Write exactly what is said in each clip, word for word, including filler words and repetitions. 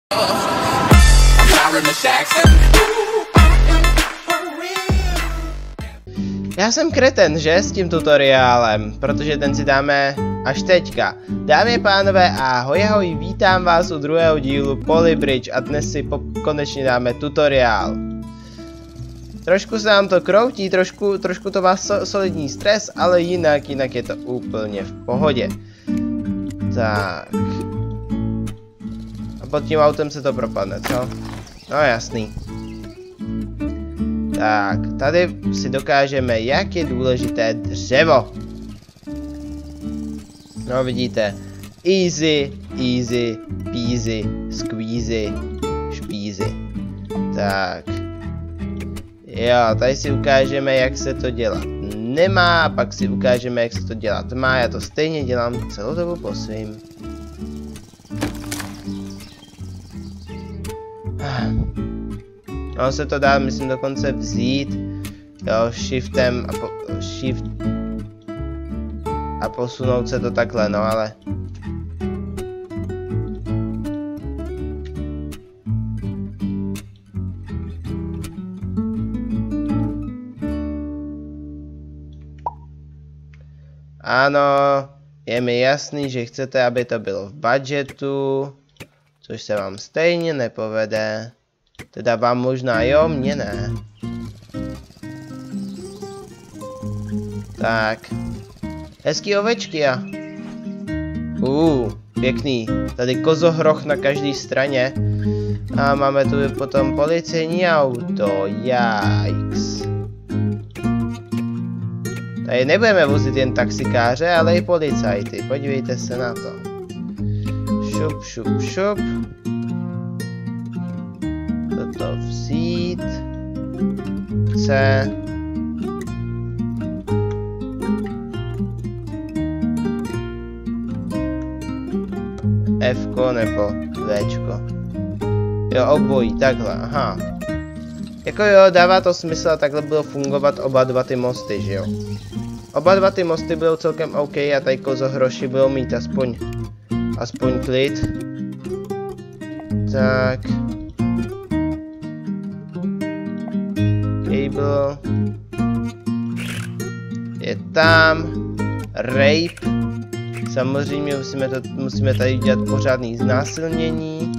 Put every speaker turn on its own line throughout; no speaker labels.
Já jsem kreten, že, s tím tutoriálem, protože ten si dáme až teďka. Dámy a pánové, ahoj, ahoj, vítám vás u druhého dílu Polybridge a dnes si konečně dáme tutoriál. Trošku se nám to kroutí, trošku, trošku to má so, solidní stres, ale jinak, jinak je to úplně v pohodě. Tak. A pod tím autem se to propadne, co? No jasný. Tak, tady si dokážeme, jak je důležité dřevo. No vidíte, easy, easy, peasy, squeezy, špízy. Tak. Jo, tady si ukážeme, jak se to dělat nemá, a pak si ukážeme, jak se to dělat má. Já to stejně dělám celou dobu po svým. No se to dá, myslím, dokonce vzít, jo, shiftem a po, shift a posunout se to takhle, no ale ano, je mi jasný, že chcete, aby to bylo v budgetu, což se vám stejně nepovede. Teda vám možná jo, mně ne. Tak. Hezký ovečky a. Uh, pěkný. Tady kozohroch na každé straně. A máme tu potom policejní auto. Yikes. Tady nebudeme vozit jen taxikáře, ale i policajty. Podívejte se na to. Šup, šup, šup. Toto vzít. C. Fko nebo Včko. Jo, obojí, takhle, aha. Jako jo, dává to smysl a takhle budou fungovat oba dva ty mosty, že jo. Oba dva ty mosty budou celkem OK a tady kozohroši budou mít aspoň, aspoň klid. Tak. Cable. Je tam. Rape. Samozřejmě musíme, to, musíme tady dělat pořádný znásilnění.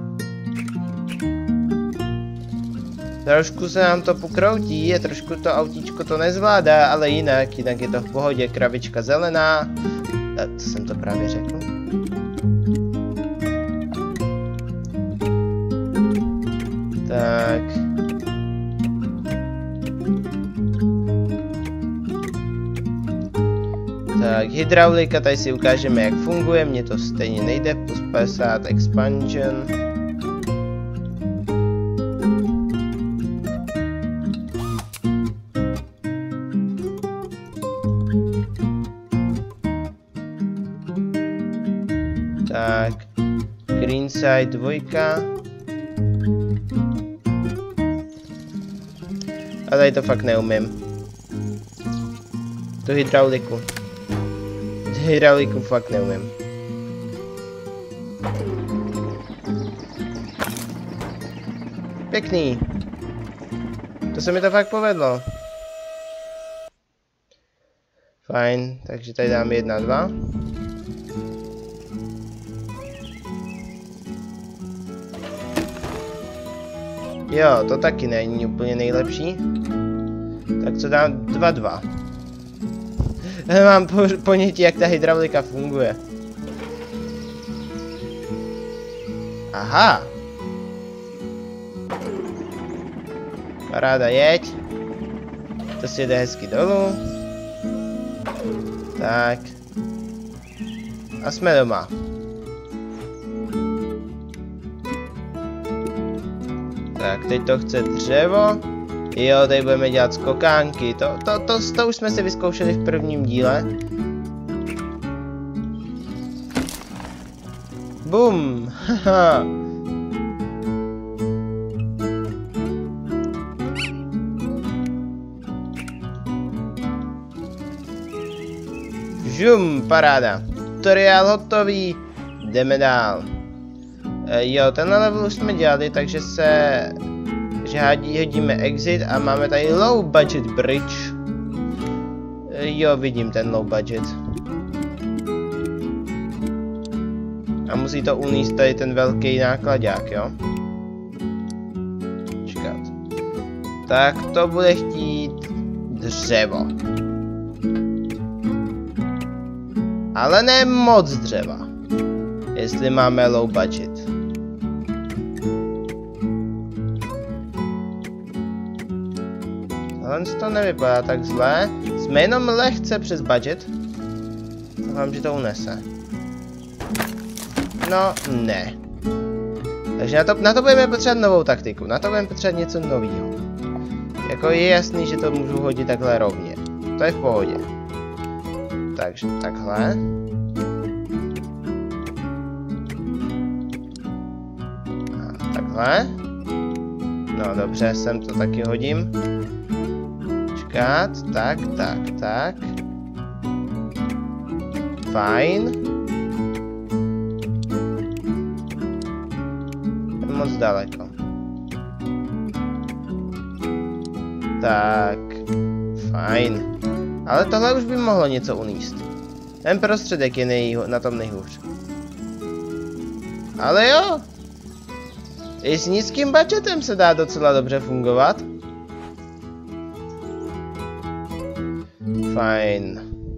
Trošku se nám to pokroutí, je trošku to autíčko to nezvládá, ale jinak, jinak je to v pohodě. Kravička zelená. A co jsem to právě řekl? Tak. Tak, hydraulika, tady si ukážeme, jak funguje, mně to stejně nejde, plus padesát expansion. Tak, greenside dvojka. A tady to fakt neumím. Tu hydrauliku. Hydrauliku fakt neumím. Pěkný. To se mi to fakt povedlo. Fajn, takže tady dám jedna, dva. Jo, to taky není úplně nejlepší. Tak co dám? Dva, dva. Mám po, ponětí, jak ta hydraulika funguje. Aha. Paráda, jeď. To si jde hezky dolů. Tak. A jsme doma. Tak, teď to chce dřevo. Jo, tady budeme dělat skokánky, to, to, to, to už jsme si vyzkoušeli v prvním díle. Bum, haha. Žum, paráda. Tutoriál hotový, jdeme dál. E, jo, tenhle level už jsme dělali, takže se... že hádí, hodíme exit a máme tady low budget bridge. E, jo, vidím ten low budget. A musí to uníst tady ten velký nákladák, jo? Čekat. Tak to bude chtít dřevo. Ale ne moc dřeva. Jestli máme low budget. Ale to nevypadá tak zlé. Jsme jenom lehce přes budget. Doufám, že to unese. No, ne. Takže na to, na to budeme potřebovat novou taktiku. Na to budeme potřebovat něco nového. Jako je jasný, že to můžu hodit takhle rovně. To je v pohodě. Takže takhle. A takhle. No dobře, sem to taky hodím. Čekat, tak, tak, tak. Fajn. Moc daleko. Tak, fajn. Ale tohle už by mohlo něco uníst. Ten prostředek je nej, na tom nejhůř. Ale jo. I s nízkým budgetem se dá docela dobře fungovat. Fajn.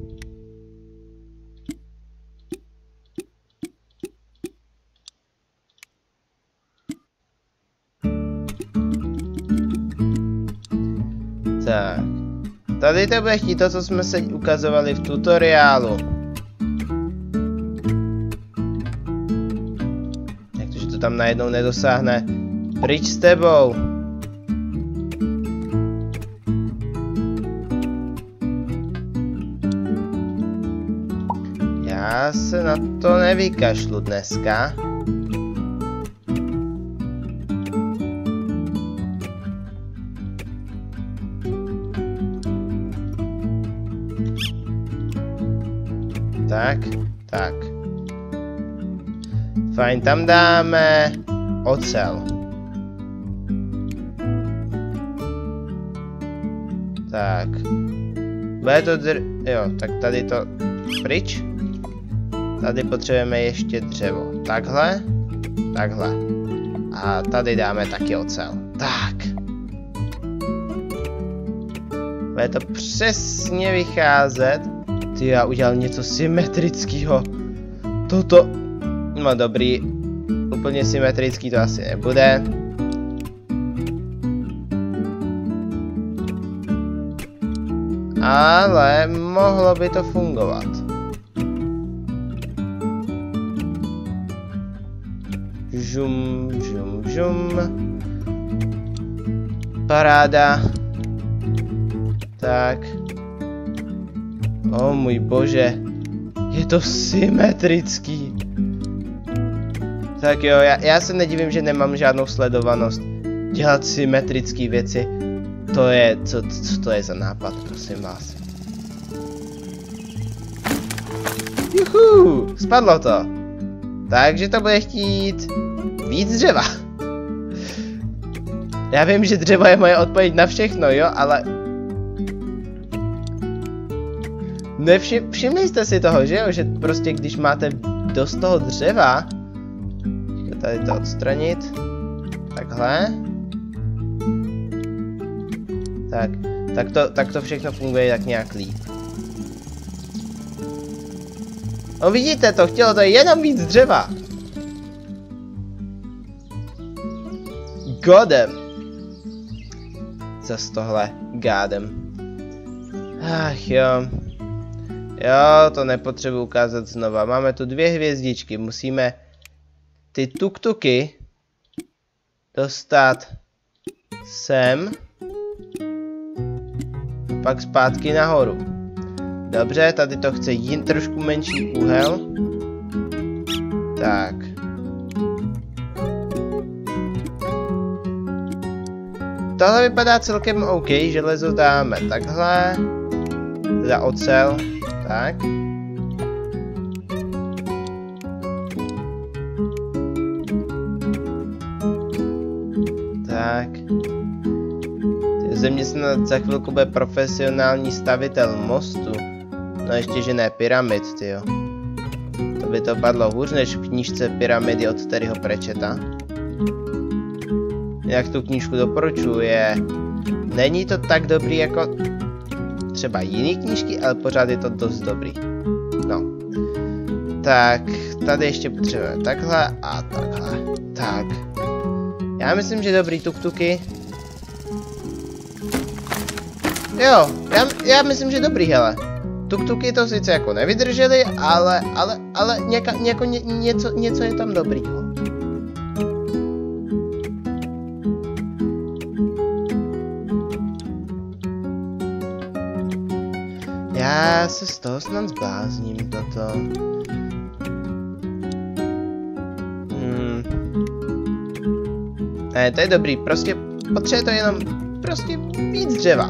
Tak. Tady to bude chtít to, co jsme se ukazovali v tutoriálu. Jak to, že to tam najednou nedosáhne. Pryč s tebou. Já se na to nevykašlu dneska. Tak, tak. Fajn, tam dáme ocel. Tak. Bude to dr... Jo, tak tady to pryč. Tady potřebujeme ještě dřevo. Takhle. Takhle. A tady dáme taky ocel. Tak. Bude to přesně vycházet. Ty, já udělal něco symetrického. Toto... No dobrý. Úplně symetrický to asi nebude. Ale mohlo by to fungovat. Žum, žum, žum. Paráda. Tak. O můj bože. Je to symetrický. Tak jo, já, já se nedivím, že nemám žádnou sledovanost. Dělat symetrické věci. To je, co, co to je za nápad, prosím vás. Juhu, spadlo to. Takže to bude chtít víc dřeva. Já vím, že dřevo je moje odpověď na všechno, jo, ale... Nevšim, všimli jste si toho, že jo, že prostě když máte dost toho dřeva, tady to odstranit, takhle, tak, tak to, tak to všechno funguje tak nějak líp. No vidíte to, chtělo to jenom víc dřeva. Godem. Zas tohle, gádem. Ach jo. Jo, to nepotřebuji ukázat znova. Máme tu dvě hvězdičky. Musíme ty tuktuky dostat sem. Pak zpátky nahoru. Dobře, tady to chce jen trošku menší úhel. Tak. Tohle vypadá celkem OK, železo dáme takhle. Teda ocel. Tak. Tak. Ze mě snad za chvilku bude profesionální stavitel mostu. No ještě, že ne pyramid, tyjo. To by to padlo hůř než v knížce Pyramidy od Terryho Pratchetta. Jak tu knížku doporučuji, je... Není to tak dobrý jako třeba jiný knížky, ale pořád je to dost dobrý. No. Tak, tady ještě potřebujeme takhle a takhle. Tak. Já myslím, že dobrý tuk-tuky. Jo, já, já myslím, že dobrý, hele. Tuk-tuky to sice jako nevydrželi, ale, ale, ale něka, něko, ně, něco, něco je tam dobrýho. Já se z toho snad zblázním, toto. Hmm. Ne, to je dobrý, prostě potřebuje to jenom prostě víc dřeva.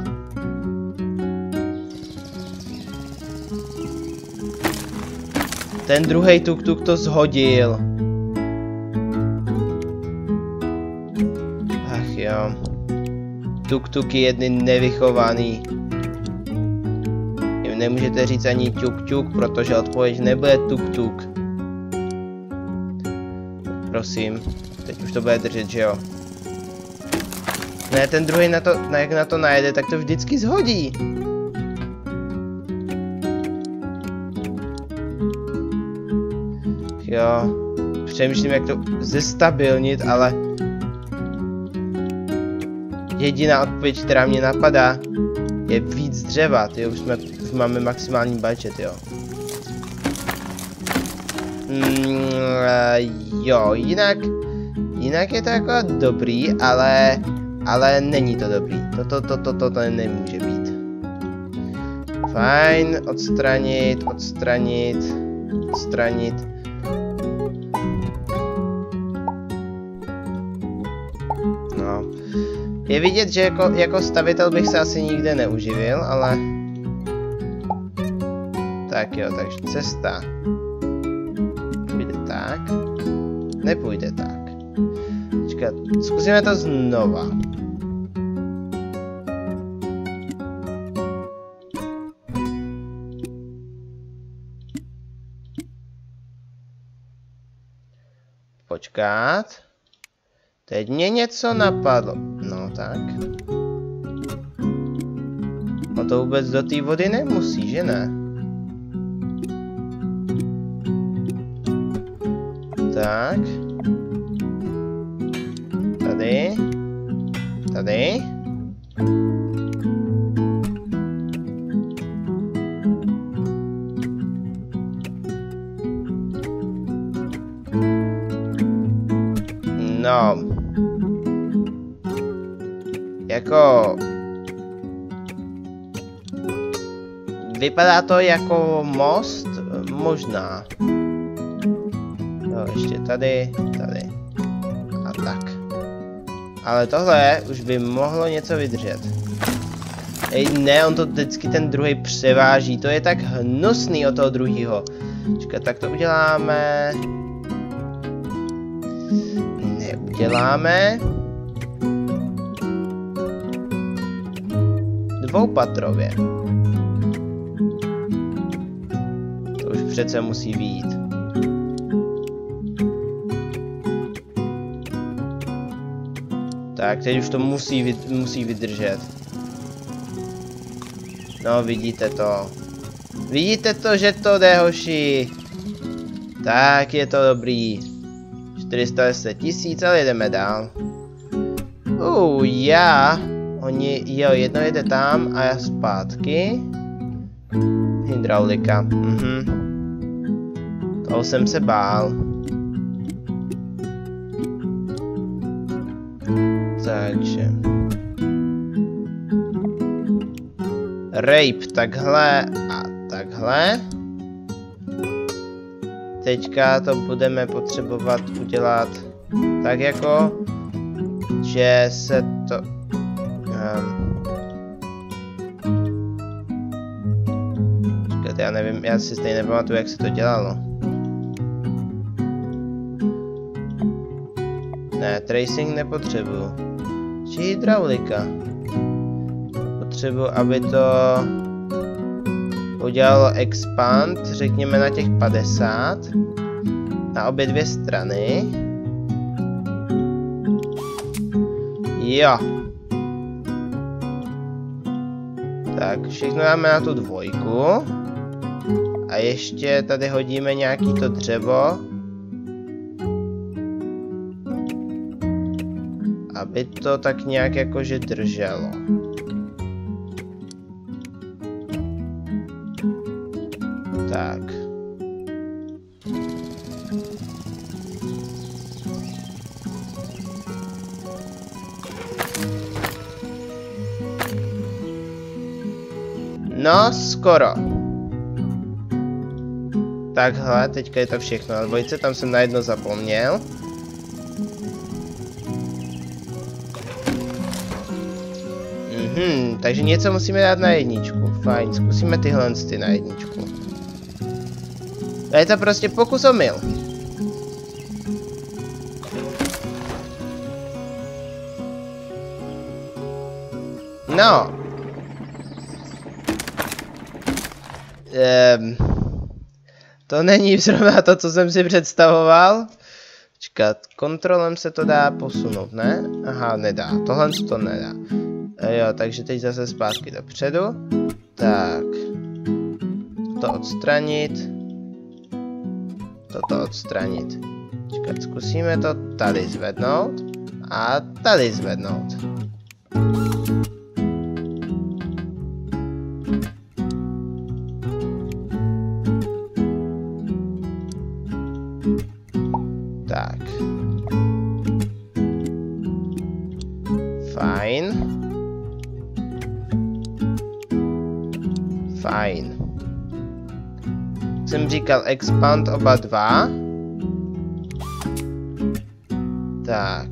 Ten druhý tuk-tuk to zhodil. Ach jo. Tuk-tuky jedny nevychovaný. Jim nemůžete říct ani tuk-tuk, protože odpověď nebude tuk-tuk. Prosím, teď už to bude držet, že jo? Ne, ten druhý na to, na jak na to najede, tak to vždycky zhodí. Jo, přemýšlím, jak to zestabilnit, ale jediná odpověď, která mě napadá, je víc dřeva. Tyjo, už, jsme, už máme maximální budget, jo. Mm, jo, jinak, jinak je to jako dobrý, ale, ale není to dobrý. Toto, toto, toto to nemůže být. Fajn, odstranit, odstranit, odstranit. No. Je vidět, že jako, jako stavitel bych se asi nikde neuživil, ale... Tak jo, takže cesta. Půjde tak. Nepůjde tak. Počkat, zkusíme to znova. Počkat. Teď mě něco napadlo. No tak. No to vůbec do té vody nemusí, že ne? Tak. Tady. Tady. No. Jako... Vypadá to jako most? Možná. Jo, ještě tady, tady. A tak. Ale tohle už by mohlo něco vydržet. Ej, ne, on to vždycky ten druhý převáží. To je tak hnusný od toho druhýho. Čekat, tak to uděláme. Neuděláme. Dvoupatrově. To už přece musí vyjít. Tak, teď už to musí, vyd musí vydržet. No, vidíte to. Vidíte to, že to jde, hoši. Tak, je to dobrý. čtyři sta deset tisíc, ale jedeme dál. Uh, já. Oni, jo, jedno jede tam a já zpátky. Hydraulika, mhm. Toho jsem se bál. Takže. Rape takhle a takhle. Teďka to budeme potřebovat udělat tak jako, že se to... Um, Čekat, já nevím, já si stejně nepamatuju, jak se to dělalo. Ne, tracing nepotřebuju. Či hydraulika. Potřebuji, aby to udělalo expand, řekněme na těch padesát. Na obě dvě strany. Jo. Tak, všechno dáme na tu dvojku. A ještě tady hodíme nějaký to dřevo. Aby to tak nějak jakože drželo. Tak. No, skoro. Takhle, teďka je to všechno na dvojce, tam jsem na jedno zapomněl. Mhm, takže něco musíme dát na jedničku. Fajn, zkusíme tyhle ty na jedničku. A je to prostě pokus omyl. No. Ehm, to není zrovna to, co jsem si představoval. Počkat, kontrolem se to dá posunout, ne? Aha, nedá. Tohle to nedá. E, jo, takže teď zase zpátky dopředu. Tak. To odstranit. Toto odstranit. Počkat, zkusíme to tady zvednout. A tady zvednout. Tak. Fajn. Fajn. Jsem říkal expand oba dva. Tak.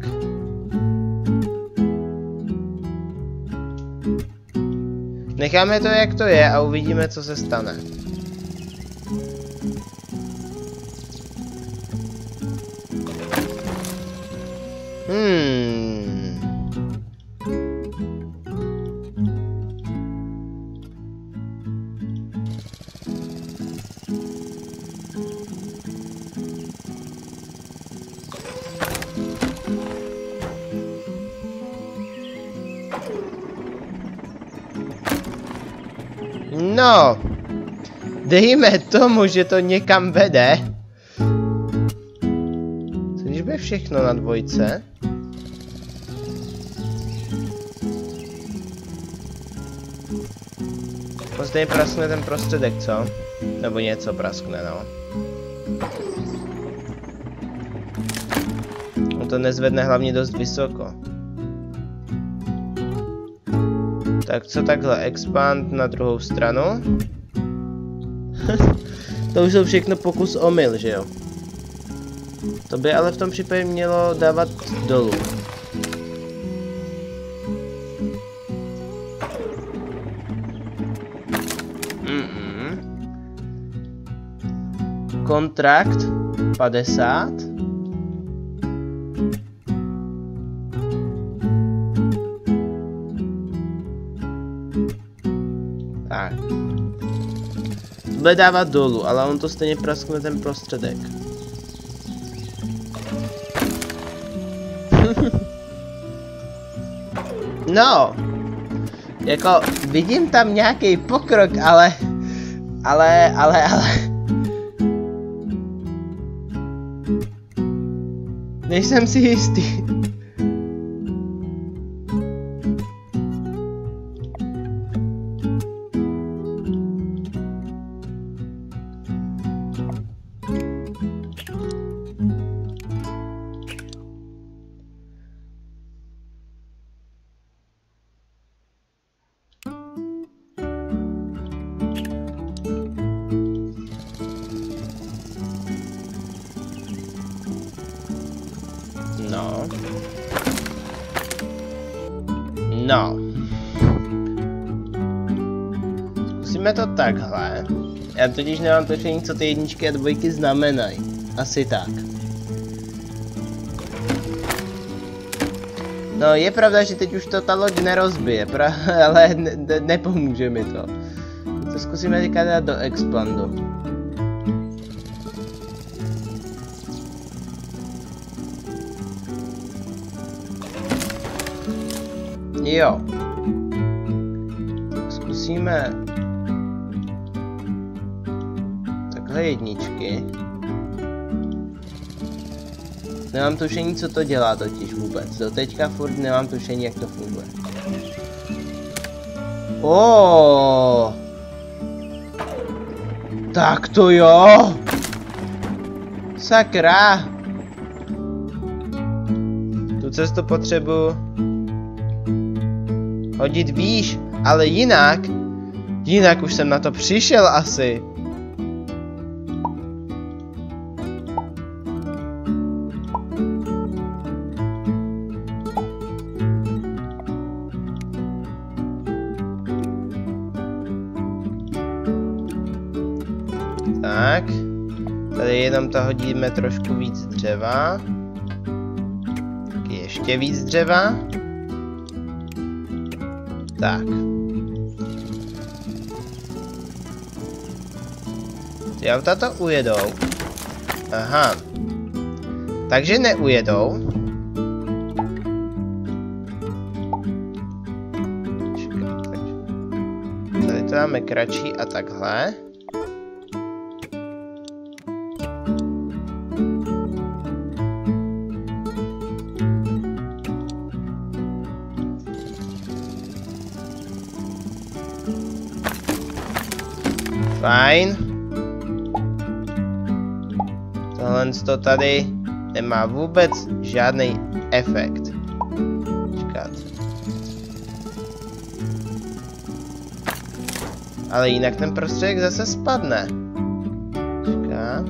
Necháme to, jak to je, a uvidíme, co se stane. Hmm. No, dejme tomu, že to někam vede. Co když bude všechno na dvojce? Později praskne ten prostředek, co? Nebo něco praskne, no. On to nezvedne hlavně dost vysoko. Tak co takhle, expand na druhou stranu. To už jsou všechno pokus omyl, že jo? To by ale v tom případě mělo dávat dolů. Mm-mm. Kontrakt padesát. Tak. Bude dávat dolů, ale on to stejně praskne ten prostředek. No. Jako, vidím tam nějaký pokrok, ale... Ale, ale, ale... Nejsem si jistý. No. No. Zkusíme to takhle. Já totiž nemám tušení, co ty jedničky a dvojky znamenají. Asi tak. No je pravda, že teď už to ta loď nerozbije, pra ale ne ne nepomůže mi to. To zkusíme teďka dát do expandu. Jo. Tak zkusíme takhle jedničky. Nemám tušení, co to dělá totiž vůbec. Do teďka furt nemám tušení, jak to funguje. Oh. Tak to jo. Sakra. Tu cestu potřebuji hodit výš, ale jinak, jinak už jsem na to přišel asi. Tak, tady jenom to hodíme trošku víc dřeva. Taky ještě víc dřeva. Tak. Ty auta to ujedou. Aha. Takže neujedou. Tady to dáme kratší a takhle. Fajn. Tohle to tady nemá vůbec žádný efekt. Čekat. Ale jinak ten prostředek zase spadne. Čekat.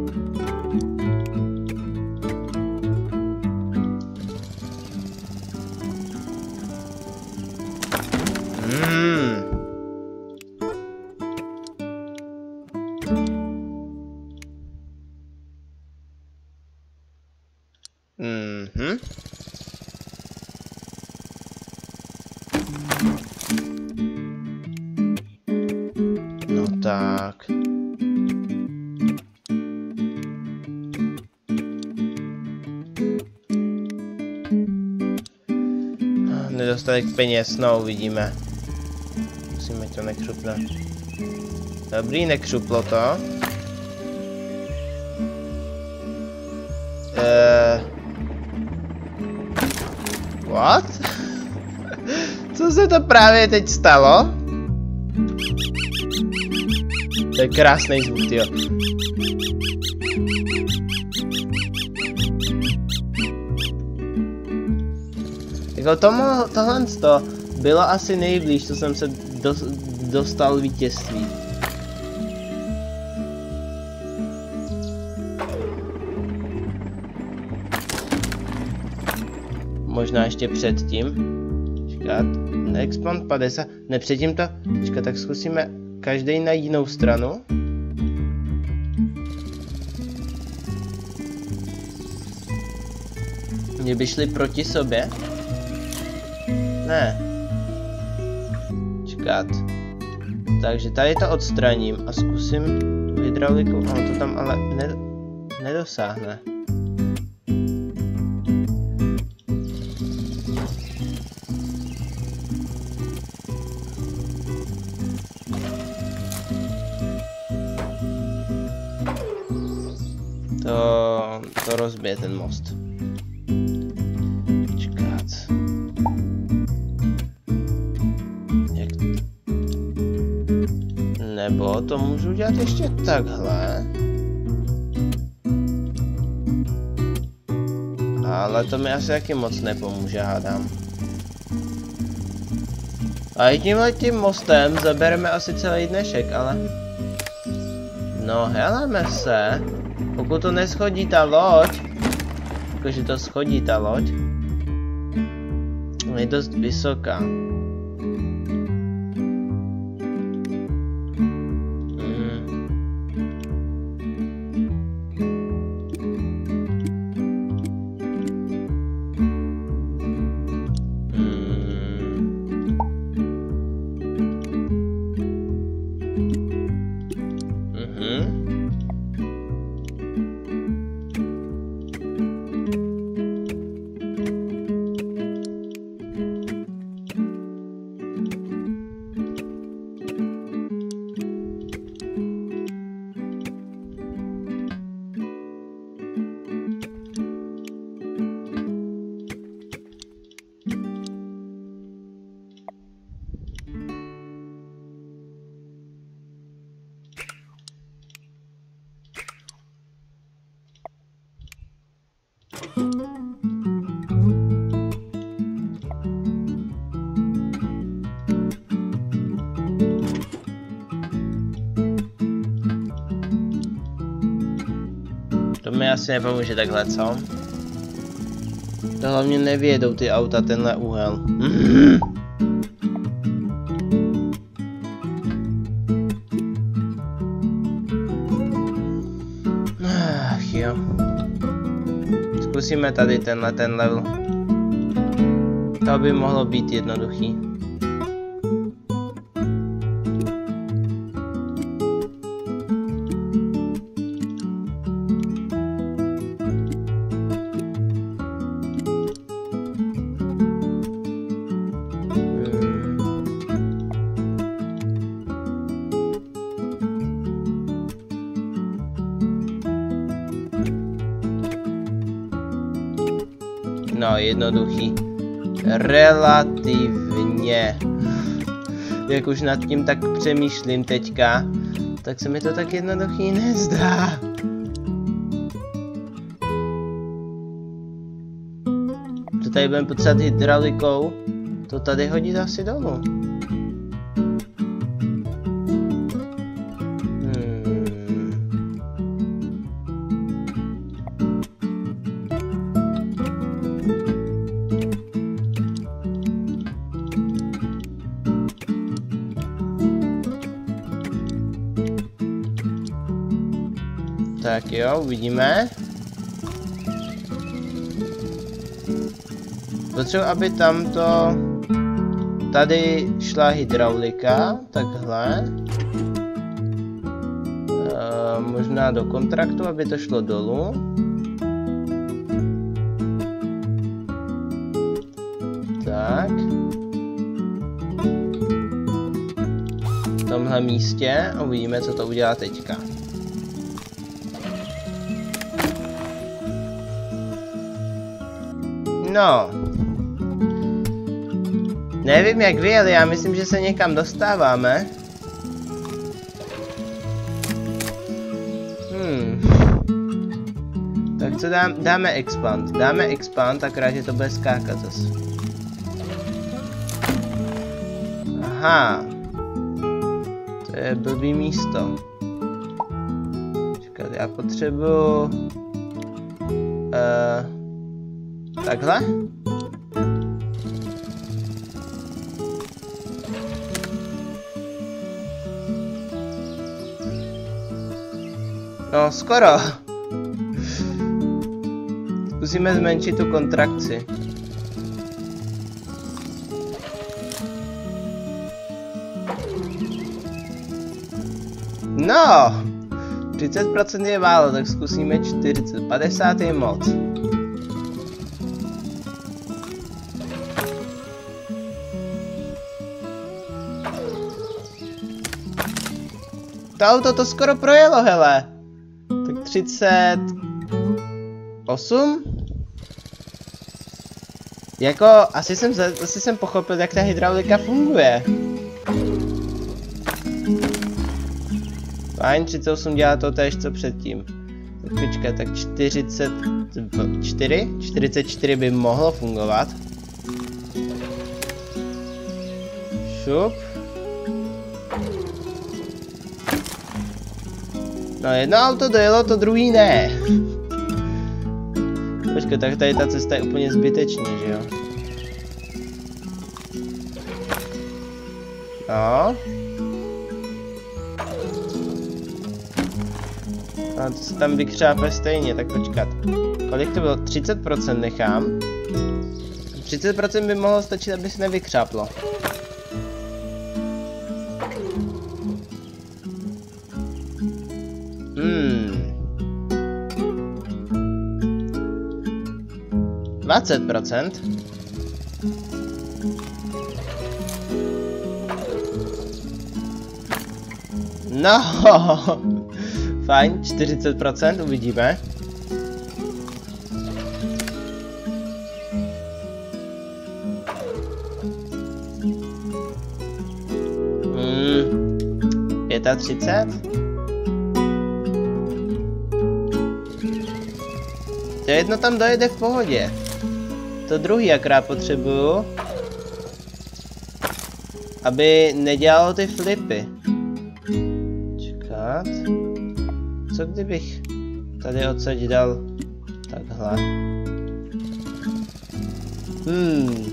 Hmm. Mhm. No tak. Nedostatek peněz, no uvidíme. Musíme to nekřupnout. Dobrý, nekřuplo to. Uh, what? Co se to právě teď stalo? To je krásný zvuk, tyjo. Jako tomu, tohle to bylo asi nejblíž, co jsem se do, dostal vítězství. Možná ještě předtím. Čekat. Expand padesát. Ne, předtím to. Čekat, tak zkusíme každý na jinou stranu. Mě by šli proti sobě. Ne. Čekat. Takže tady to odstraním a zkusím tu hydrauliku. Ono to tam ale ne nedosáhne. To, to rozbije ten most. Čekat. Jak... Nebo to můžu dělat ještě takhle. Ale to mi asi taky moc nepomůže, hádám. A i tímhle tím mostem zabereme asi celý dnešek, ale... No, heleme se. Pokud to neschodí ta loď, jakože to schodí ta loď, je dost vysoká. Mm. Ne, asi nepomůže takhle, co? To hlavně nevědou ty auta tenhle úhel. Mm-hmm. Ach jo. Zkusíme tady tenhle ten level. To by mohlo být jednoduchý. No, jednoduchý. Relativně. Jak už nad tím tak přemýšlím teďka, tak se mi to tak jednoduchý nezdá. To tady budeme potřebovat hydraulikou, to tady hodit asi dolů. Tak jo, uvidíme. Potřebuji, aby tamto... Tady šla hydraulika, takhle. E, možná do kontraktu, aby to šlo dolů. Tak. V tomhle místě a uvidíme, co to udělá teďka. No. Nevím jak vy, ale já myslím, že se někam dostáváme. Hmm. Tak co dám, dáme expand. Dáme expand, akorát, že to bude skákat zase. Aha. To je blbý místo. Čekat, já potřebuji... Uh, takhle? No, skoro. Zkusíme zmenšit tu kontrakci. No! třicet procent je málo, tak zkusíme čtyřicet. padesát je moc. To auto to skoro projelo, hele. Tak třicet osm? Jako, asi jsem, asi jsem pochopil, jak ta hydraulika funguje. Fajn, třicet osm dělá to též, co předtím. Tak počkej, tak čtyřicet čtyři? čtyřicet čtyři by mohlo fungovat. Šup. No, jedno auto dojelo, to druhý ne. Počkej, tak tady ta cesta je úplně zbytečná, že jo? No. A to se tam vykřápe stejně, tak počkat. Kolik to bylo? třicet procent nechám. třicet procent by mohlo stačit, aby se nevykřáplo. Hmm. dvacet procent. No. Fajn, čtyřicet procent, uvidíme. Hmm. třicet pět. To jedno tam dojede v pohodě. To druhý akorát potřebuju, aby nedělalo ty flipy. Čekat. Co kdybych... tady odsaď dal takhle. Hmm.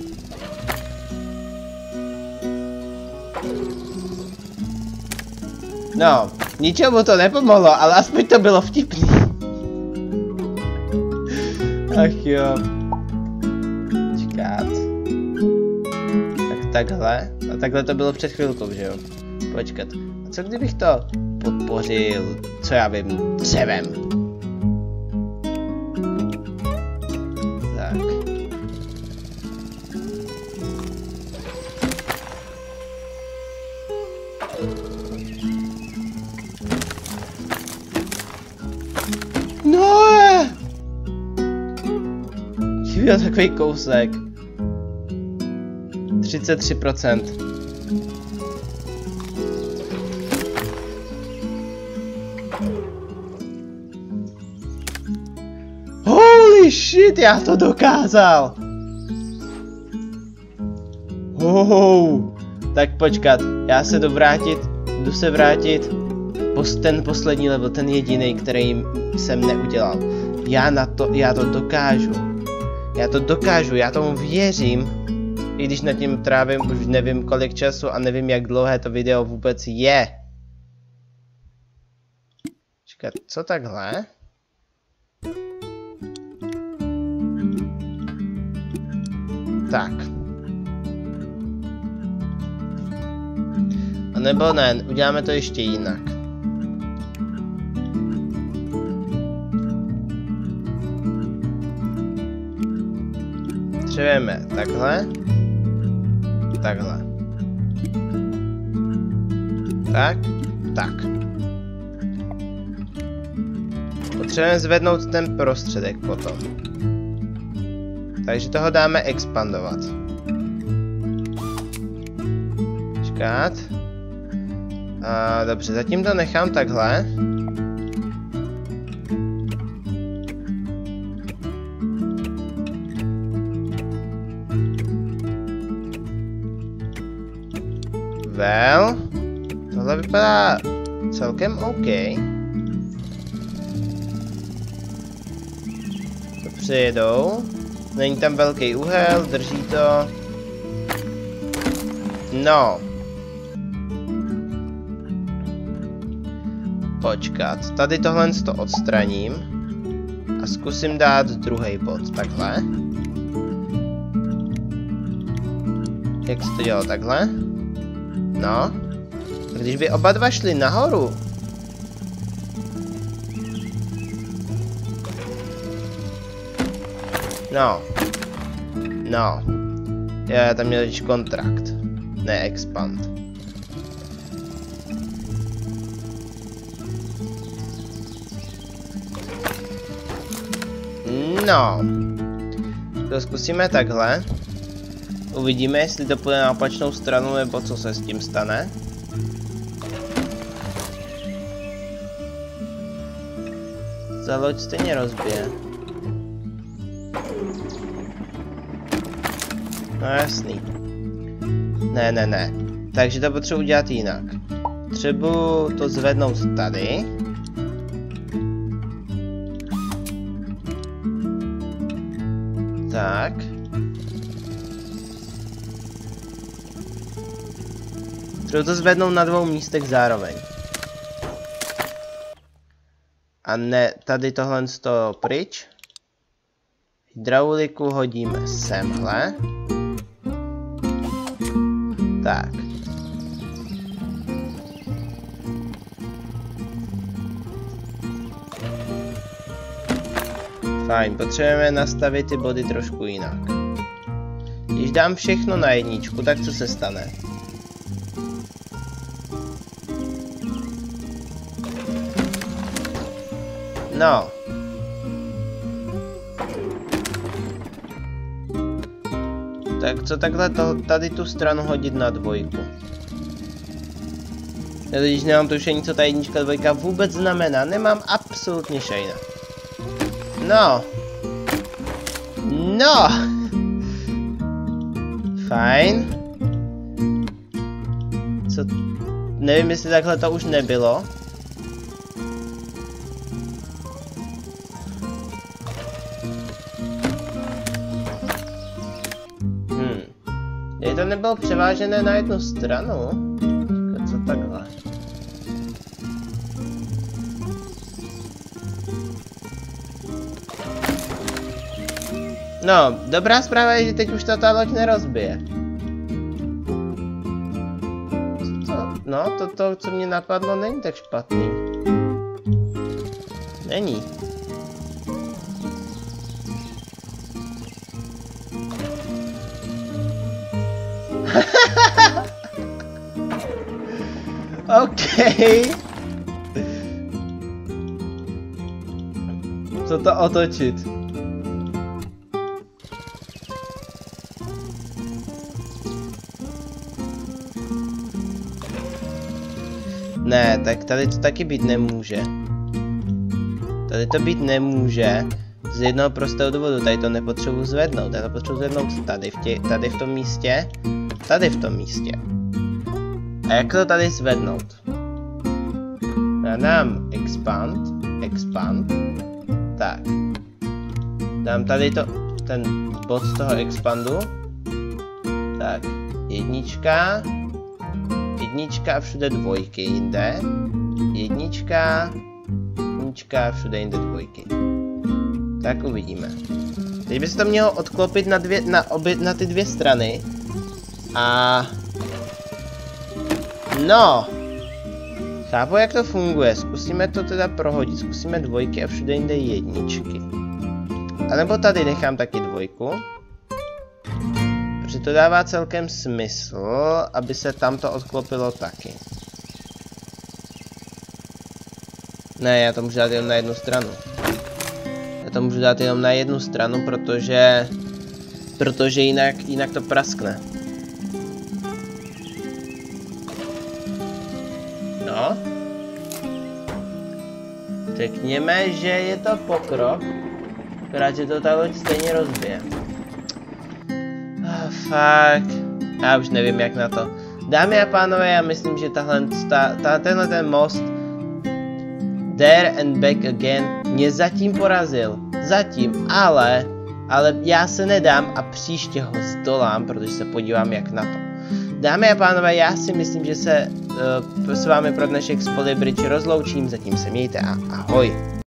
No, ničemu to nepomohlo, ale aspoň to bylo vtipný. Ach jo. Čekat. Tak takhle. A takhle to bylo před chvilkou, že jo? Počkat. A co kdybych to podpořil, co já vím, dřevem? Tak. No! Chyběl takový kousek. třicet tři procent. Holy shit, já to dokázal! Oh, tak počkat, já se jdu vrátit, jdu se vrátit pos ten poslední level, ten jediný, který jsem neudělal. Já na to, já to dokážu. Já to dokážu, já tomu věřím. I když nad tím trávím už nevím kolik času a nevím jak dlouhé to video vůbec je. Čekat, co takhle? Tak. A nebo ne, uděláme to ještě jinak. Potřebujeme takhle. Takhle. Tak. Tak. Potřebujeme zvednout ten prostředek potom. Takže toho dáme expandovat. Čekat. A dobře, zatím to nechám takhle. Well, tohle vypadá celkem OK. To přijedou. Není tam velký úhel, drží to. No. Počkat, tady tohle to odstraním. A zkusím dát druhý bod, takhle. Jak se to dělalo takhle? No. Když by oba dva šli nahoru. No. No. Já tam měl již kontrakt. Ne expand. No. To zkusíme takhle. Uvidíme, jestli to půjde na opačnou stranu, nebo co se s tím stane. Ta loď stejně rozbije. No jasný. Ne, ne, ne. Takže to potřebuji udělat jinak. Potřebuji to zvednout tady. Tak. Potřebuji to zvednout na dvou místech zároveň. A ne, tady tohle z toho pryč. Hydrauliku hodíme semhle. Tak. Fajn, potřebujeme nastavit ty body trošku jinak. Když dám všechno na jedničku, tak co se stane? No. Tak co takhle to, tady tu stranu hodit na dvojku? Já když nemám tušení, co ta jednička dvojka vůbec znamená, nemám absolutně šejna. No. No. Fajn. Co? Nevím, jestli takhle to už nebylo. Je to nebylo převážené na jednu stranu? Co takhle? No, dobrá zpráva je, že teď už to ta loď nerozbije. Co to? No, to, to, co mě napadlo, není tak špatný. Není. OK. Co to otočit? Ne, tak tady to taky být nemůže. Tady to být nemůže. Z jednoho prostého důvodu, tady to nepotřebuji zvednout. Já to potřebuji zvednout tady v, tě, tady v tom místě. Tady v tom místě. A jak to tady zvednout? Já dám expand. Expand. Tak. Dám tady to, ten bod z toho expandu. Tak. Jednička. Jednička a všude dvojky jinde. Jednička. Jednička a všude jinde dvojky. Tak uvidíme. Teď by se to mělo odklopit na, dvě, na, obě, na ty dvě strany. A... No! Chápu, jak to funguje. Zkusíme to teda prohodit. Zkusíme dvojky a všude jinde jedničky. A nebo tady nechám taky dvojku. Protože to dává celkem smysl, aby se tamto odklopilo taky. Ne, já to můžu dát jenom na jednu stranu. Já to můžu dát jenom na jednu stranu, protože... Protože jinak, jinak to praskne. No. Řekněme, že je to pokrok. Akorát, že to ta loď stejně rozbije. Oh, fuck. Já už nevím, jak na to. Dámy a pánové, já myslím, že tahle, ta, ta, tenhle ten most There and Back Again mě zatím porazil. Zatím, ale, ale já se nedám a příště ho zdolám, protože se podívám, jak na to. Dámy a pánové, já si myslím, že se uh, s vámi pro dnešek z Polybridge rozloučím, zatím se mějte a ahoj.